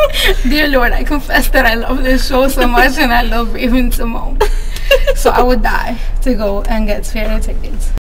Dear Lord, I confess that I love this show so much and I love Raven Simone. So I would die to go and get Sphere tickets.